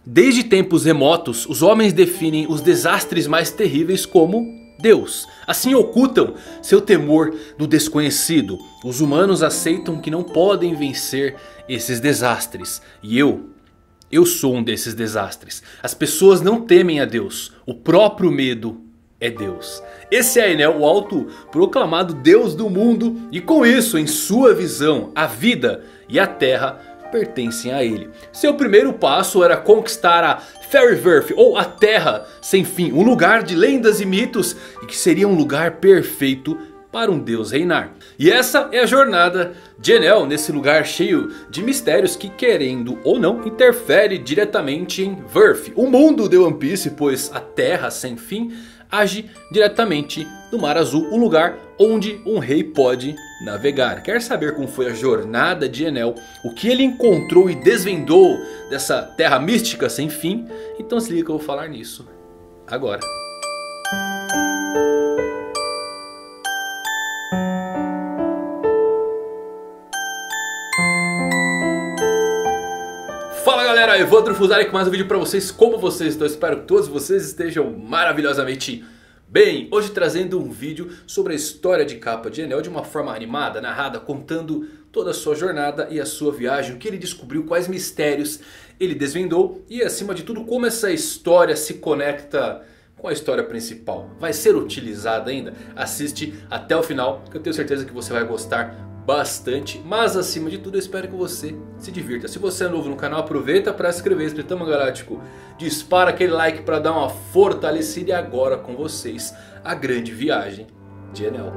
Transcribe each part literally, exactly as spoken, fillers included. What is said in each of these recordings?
Desde tempos remotos, os homens definem os desastres mais terríveis como Deus. Assim ocultam seu temor do desconhecido. Os humanos aceitam que não podem vencer esses desastres. E eu, eu sou um desses desastres. As pessoas não temem a Deus. O próprio medo é Deus. Esse é Enel, o autoproclamado Deus do mundo. E com isso, em sua visão, a vida e a terra pertencem a ele. Seu primeiro passo era conquistar a Fairyverse, ou a Terra Sem Fim. Um lugar de lendas e mitos, e que seria um lugar perfeito para um deus reinar. E essa é a jornada de Enel nesse lugar cheio de mistérios que, querendo ou não, interfere diretamente em Verth, o mundo de One Piece, pois a Terra Sem Fim age diretamente no Mar Azul, o lugar onde um rei pode navegar. Quer saber como foi a jornada de Enel? O que ele encontrou e desvendou dessa terra mística sem fim? Então se liga que eu vou falar nisso agora. Fala galera, Evandro Fusari com mais um vídeo pra vocês. Como vocês estão? Espero que todos vocês estejam maravilhosamente bem. Hoje trazendo um vídeo sobre a história de capa de Enel de uma forma animada, narrada, contando toda a sua jornada e a sua viagem. O que ele descobriu, quais mistérios ele desvendou e acima de tudo como essa história se conecta com a história principal. Vai ser utilizada ainda? Assiste até o final que eu tenho certeza que você vai gostar bastante, mas acima de tudo eu espero que você se divirta. Se você é novo no canal, aproveita para se inscrever, Espritama Galáctico. Dispara aquele like para dar uma fortalecida. E agora com vocês, a grande viagem de Enel.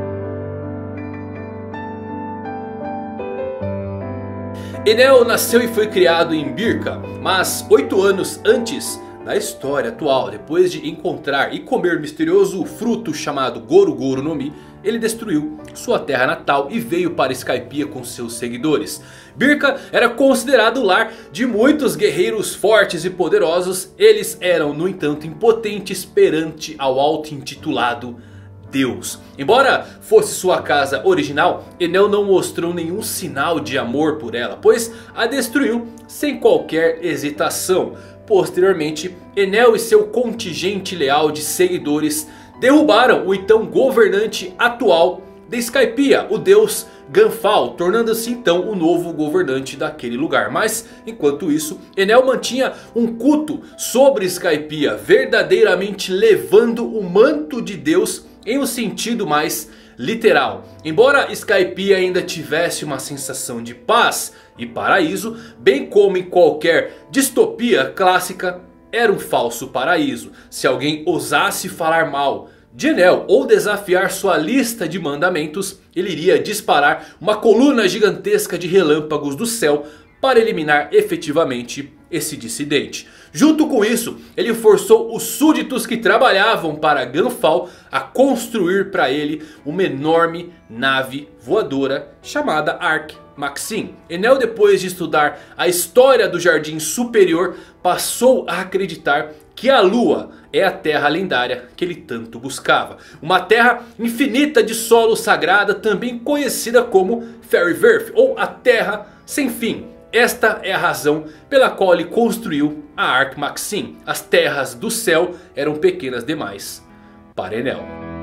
Enel nasceu e foi criado em Birka, mas oito anos antes da história atual, depois de encontrar e comer o misterioso fruto chamado Goro Goro no Mi, ele destruiu sua terra natal e veio para Skypiea com seus seguidores. Birka era considerado o lar de muitos guerreiros fortes e poderosos. Eles eram, no entanto, impotentes perante ao auto-intitulado Deus. Embora fosse sua casa original, Enel não mostrou nenhum sinal de amor por ela, pois a destruiu sem qualquer hesitação. Posteriormente, Enel e seu contingente leal de seguidores derrubaram o então governante atual de Skypiea, o deus Ganfal, tornando-se então o novo governante daquele lugar. Mas enquanto isso, Enel mantinha um culto sobre Skypiea, verdadeiramente levando o manto de Deus em um sentido mais literal. Embora Skypiea ainda tivesse uma sensação de paz e paraíso, bem como em qualquer distopia clássica, era um falso paraíso. Se alguém ousasse falar mal de Enel ou desafiar sua lista de mandamentos, ele iria disparar uma coluna gigantesca de relâmpagos do céu para eliminar efetivamente esse dissidente. Junto com isso, ele forçou os súditos que trabalhavam para Ganfal a construir para ele uma enorme nave voadora chamada Ark Maxim. Enel, depois de estudar a história do Jardim Superior, passou a acreditar que a Lua é a terra lendária que ele tanto buscava. Uma terra infinita de solo sagrada, também conhecida como Fairyverse, ou a Terra Sem Fim. Esta é a razão pela qual ele construiu a Ark Maxim. As terras do céu eram pequenas demais para Enel.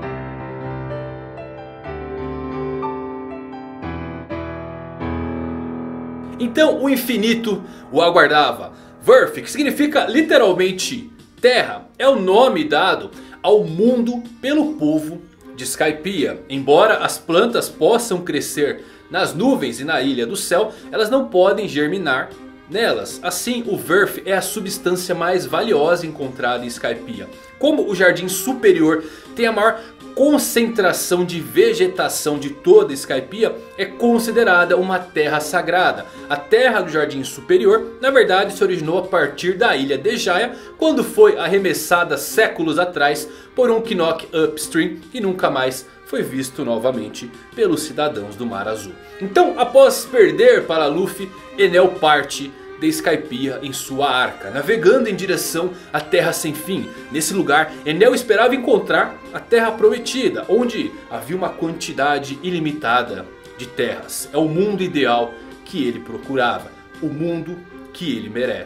Então o infinito o aguardava. Verth, que significa literalmente terra, é o nome dado ao mundo pelo povo de Skypiea. Embora as plantas possam crescer nas nuvens e na ilha do céu, elas não podem germinar nelas. Assim, o Verth é a substância mais valiosa encontrada em Skypiea. Como o Jardim Superior tem a maior concentração de vegetação de toda Skypiea, é considerada uma terra sagrada. A terra do Jardim Superior, na verdade, se originou a partir da ilha de Jaya, quando foi arremessada séculos atrás por um Knock Upstream e nunca mais foi visto novamente pelos cidadãos do Mar Azul. Então, após perder para Luffy, Enel parte de Skypiea em sua arca, navegando em direção à Terra Sem Fim. Nesse lugar, Enel esperava encontrar a Terra Prometida, onde havia uma quantidade ilimitada de terras. É o mundo ideal que ele procurava, o mundo que ele merece.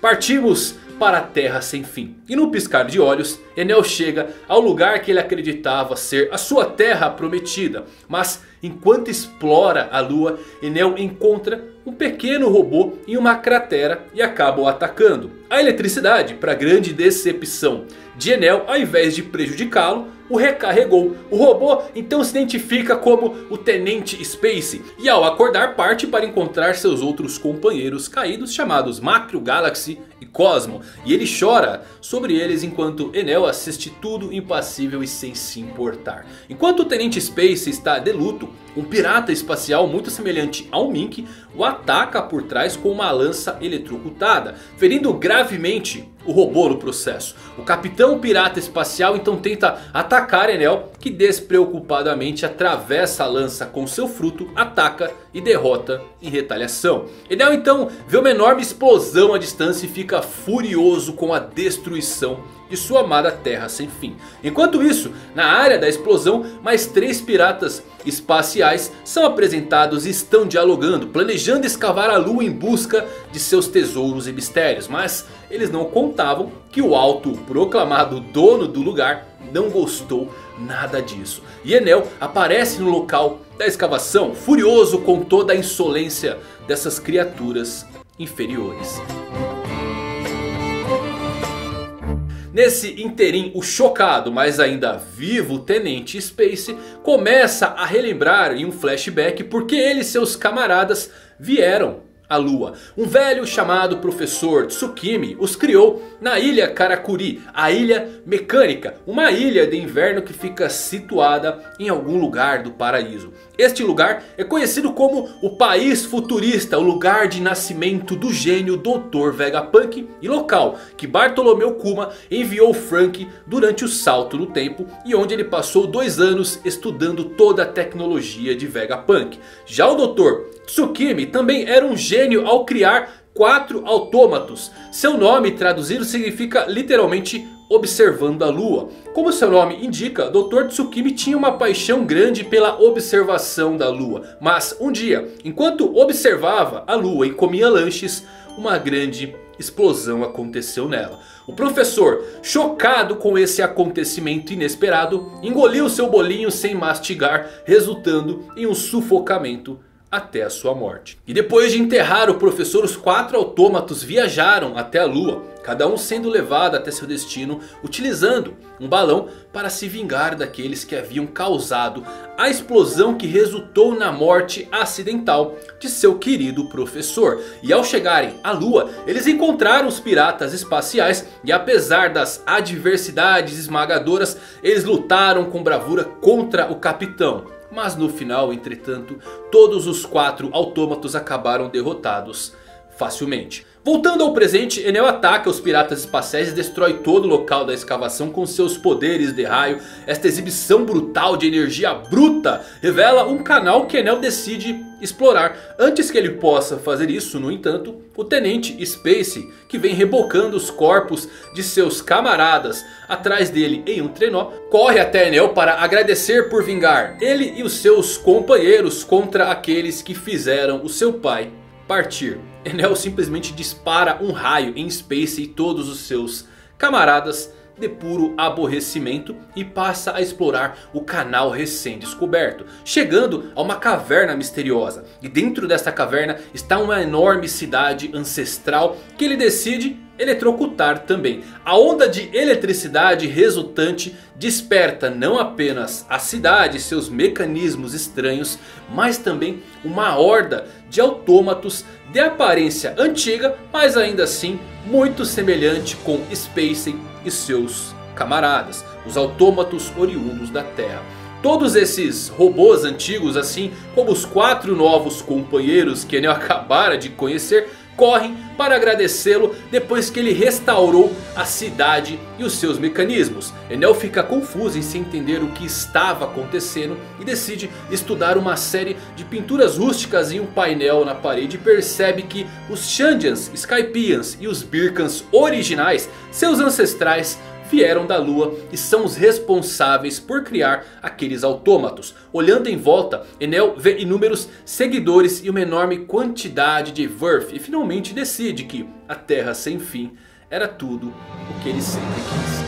partimos para a Terra Sem Fim. E num piscar de olhos, Enel chega ao lugar que ele acreditava ser a sua terra prometida. Mas enquanto explora a lua, Enel encontra um pequeno robô em uma cratera e acaba o atacando. A eletricidade, para grande decepção de Enel, ao invés de prejudicá-lo, o recarregou. O robô então se identifica como o Tenente Space e ao acordar parte para encontrar seus outros companheiros caídos chamados Macro, Galaxy e Cosmo. E ele chora sobre eles enquanto Enel assiste tudo impassível e sem se importar. Enquanto o Tenente Space está de luto, um pirata espacial muito semelhante ao Mink o ataca por trás com uma lança eletrocutada, ferindo gravemente o robô no processo. O capitão pirata espacial então tenta atacar Enel, que despreocupadamente atravessa a lança com seu fruto, ataca e derrota em retaliação. Enel então vê uma enorme explosão à distância e fica furioso com a destruição de sua amada Terra Sem Fim. Enquanto isso, na área da explosão, mais três piratas espaciais são apresentados e estão dialogando, planejando escavar a lua em busca de seus tesouros e mistérios. Mas eles não contavam que o autoproclamado dono do lugar não gostou nada disso. E Enel aparece no local da escavação, furioso com toda a insolência dessas criaturas inferiores. Nesse interim, o chocado, mas ainda vivo Tenente Space começa a relembrar em um flashback porque ele e seus camaradas vieram à Lua. Um velho chamado Professor Tsukimi os criou na ilha Karakuri, a Ilha Mecânica, uma ilha de inverno que fica situada em algum lugar do paraíso. Este lugar é conhecido como o País Futurista, o lugar de nascimento do gênio doutor Vegapunk e local que Bartolomeu Kuma enviou Frank durante o salto no tempo e onde ele passou dois anos estudando toda a tecnologia de Vegapunk. Já o doutor Tsukimi também era um gênio ao criar quatro autômatos. Seu nome traduzido significa literalmente observando a lua. Como seu nome indica, doutor Tsukimi tinha uma paixão grande pela observação da lua. Mas um dia, enquanto observava a lua e comia lanches, uma grande explosão aconteceu nela. O professor, chocado com esse acontecimento inesperado, engoliu seu bolinho sem mastigar, resultando em um sufocamento até a sua morte. E depois de enterrar o professor, os quatro autômatos viajaram até a lua, cada um sendo levado até seu destino, utilizando um balão para se vingar daqueles que haviam causado a explosão que resultou na morte acidental de seu querido professor. E ao chegarem à lua, eles encontraram os piratas espaciais e apesar das adversidades esmagadoras, eles lutaram com bravura contra o capitão. Mas no final, entretanto, todos os quatro autômatos acabaram derrotados facilmente. Voltando ao presente, Enel ataca os piratas espaciais e destrói todo o local da escavação com seus poderes de raio. Esta exibição brutal de energia bruta revela um canal que Enel decide explorar. Antes que ele possa fazer isso, no entanto, o Tenente Space, que vem rebocando os corpos de seus camaradas atrás dele em um trenó, corre até Enel para agradecer por vingar ele e os seus companheiros contra aqueles que fizeram o seu pai partir. Enel simplesmente dispara um raio em Space e todos os seus camaradas de puro aborrecimento e passa a explorar o canal recém-descoberto, chegando a uma caverna misteriosa. E dentro desta caverna está uma enorme cidade ancestral que ele decide eletrocutar também. A onda de eletricidade resultante desperta não apenas a cidade e seus mecanismos estranhos, mas também uma horda de autômatos de aparência antiga, mas ainda assim muito semelhante com Space e seus camaradas, os autômatos oriundos da Terra. Todos esses robôs antigos, assim como os quatro novos companheiros que Enel acabara de conhecer, correm para agradecê-lo depois que ele restaurou a cidade e os seus mecanismos. Enel fica confuso em se entender o que estava acontecendo e decide estudar uma série de pinturas rústicas em um painel na parede e percebe que os Shandians, Skypians e os Birkans originais, seus ancestrais, vieram da lua e são os responsáveis por criar aqueles autômatos. Olhando em volta, Enel vê inúmeros seguidores e uma enorme quantidade de Verth. E finalmente decide que a Terra sem fim era tudo o que ele sempre quis.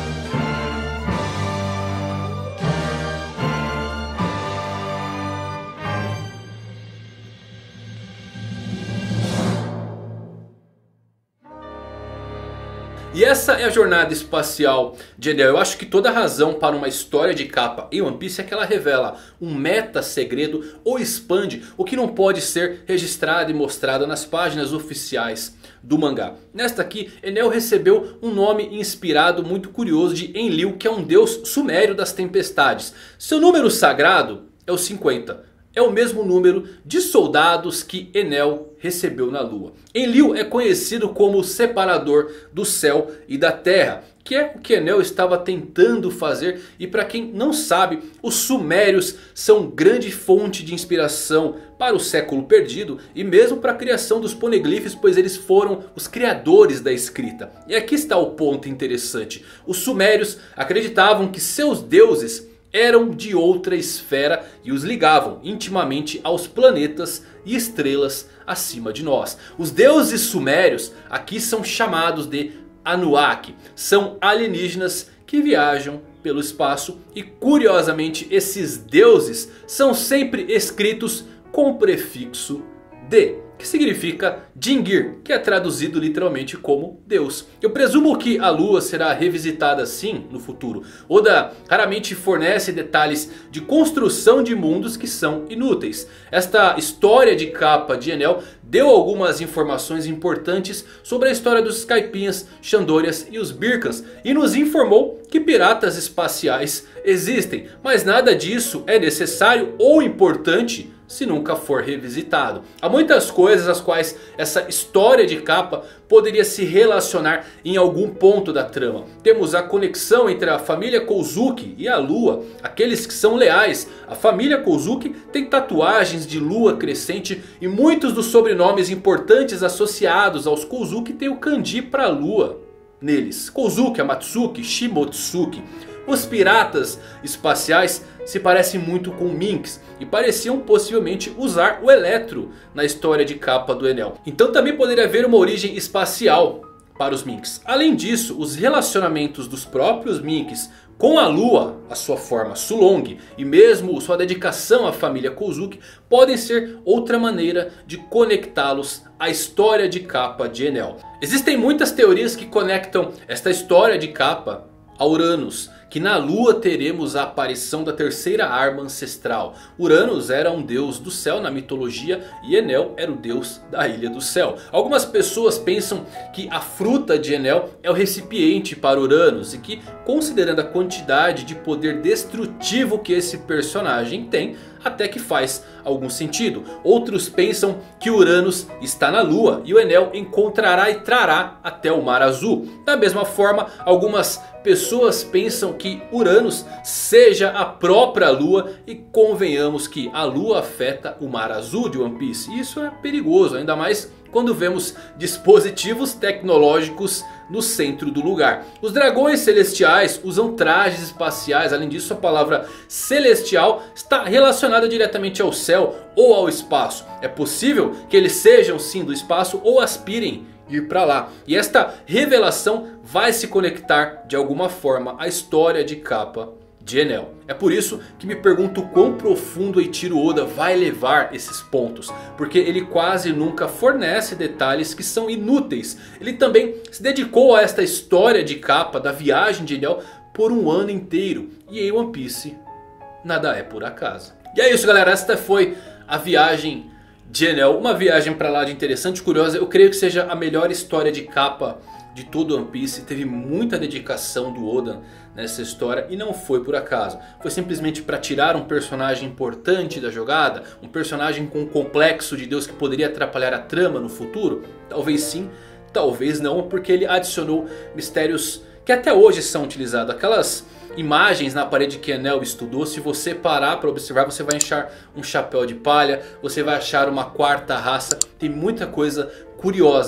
E essa é a jornada espacial de Enel. Eu acho que toda razão para uma história de capa em One Piece é que ela revela um meta segredo ou expande o que não pode ser registrado e mostrado nas páginas oficiais do mangá. Nesta aqui, Enel recebeu um nome inspirado muito curioso de Enlil, que é um deus sumério das tempestades. Seu número sagrado é o cinquenta. É o mesmo número de soldados que Enel recebeu na lua. Enlil é conhecido como o separador do céu e da terra, que é o que Enel estava tentando fazer. E para quem não sabe, os sumérios são grande fonte de inspiração para o século perdido e mesmo para a criação dos poneglyphs, pois eles foram os criadores da escrita. E aqui está o ponto interessante. Os sumérios acreditavam que seus deuses eram de outra esfera e os ligavam intimamente aos planetas e estrelas acima de nós. Os deuses sumérios aqui são chamados de Anunnaki. São alienígenas que viajam pelo espaço e curiosamente esses deuses são sempre escritos com o prefixo de, que significa Dingir, que é traduzido literalmente como Deus. Eu presumo que a lua será revisitada sim no futuro. Oda raramente fornece detalhes de construção de mundos que são inúteis. Esta história de capa de Enel deu algumas informações importantes sobre a história dos Skypians, Chandorias e os Birkans. E nos informou que piratas espaciais existem. Mas nada disso é necessário ou importante se nunca for revisitado. Há muitas coisas às quais essa história de capa poderia se relacionar em algum ponto da trama. Temos a conexão entre a família Kozuki e a lua. Aqueles que são leais. A família Kozuki tem tatuagens de lua crescente e muitos dos sobrenomes importantes associados aos Kozuki têm o kanji para lua neles. Kozuki, Amatsuki, Shimotsuki. Os piratas espaciais se parecem muito com Minks e pareciam possivelmente usar o Eletro na história de capa do Enel. Então também poderia haver uma origem espacial para os Minks. Além disso, os relacionamentos dos próprios Minks com a lua, a sua forma Sulong e mesmo sua dedicação à família Kozuki podem ser outra maneira de conectá-los à história de capa de Enel. Existem muitas teorias que conectam esta história de capa a Uranus, que na lua teremos a aparição da terceira arma ancestral. Uranus era um deus do céu na mitologia e Enel era o deus da ilha do céu. Algumas pessoas pensam que a fruta de Enel é o recipiente para Uranus e que, considerando a quantidade de poder destrutivo que esse personagem tem, até que faz algum sentido. Outros pensam que Uranus está na lua e o Enel encontrará e trará até o Mar Azul. Da mesma forma, algumas pessoas pensam que Uranus seja a própria lua e convenhamos que a lua afeta o Mar Azul de One Piece. E isso é perigoso, ainda mais quando vemos dispositivos tecnológicos no centro do lugar. Os dragões celestiais usam trajes espaciais. Além disso, a palavra celestial está relacionada diretamente ao céu ou ao espaço. É possível que eles sejam sim do espaço ou aspirem ir para lá. E esta revelação vai se conectar de alguma forma à história de capa de Enel. É por isso que me pergunto quão profundo Eiichiro Oda vai levar esses pontos. Porque ele quase nunca fornece detalhes que são inúteis. Ele também se dedicou a esta história de capa da viagem de Enel por um ano inteiro. E em One Piece nada é por acaso. E é isso, galera, esta foi a viagem de Enel. Uma viagem para lá de interessante e curiosa. Eu creio que seja a melhor história de capa de todo One Piece. Teve muita dedicação do Oda nessa história e não foi por acaso. Foi simplesmente para tirar um personagem importante da jogada, um personagem com um complexo de Deus que poderia atrapalhar a trama no futuro? Talvez sim, talvez não, porque ele adicionou mistérios que até hoje são utilizados. Aquelas imagens na parede que Enel estudou, se você parar para observar, você vai achar um chapéu de palha, você vai achar uma quarta raça. Tem muita coisa curiosa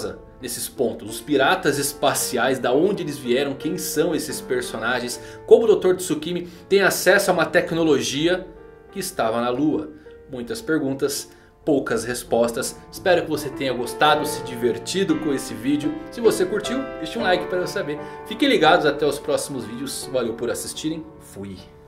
nesses pontos. Os piratas espaciais, da onde eles vieram, quem são esses personagens. Como o doutor Tsukimi tem acesso a uma tecnologia que estava na Lua. Muitas perguntas, poucas respostas. Espero que você tenha gostado, se divertido com esse vídeo. Se você curtiu, deixe um like para eu saber. Fiquem ligados até os próximos vídeos. Valeu por assistirem. Fui.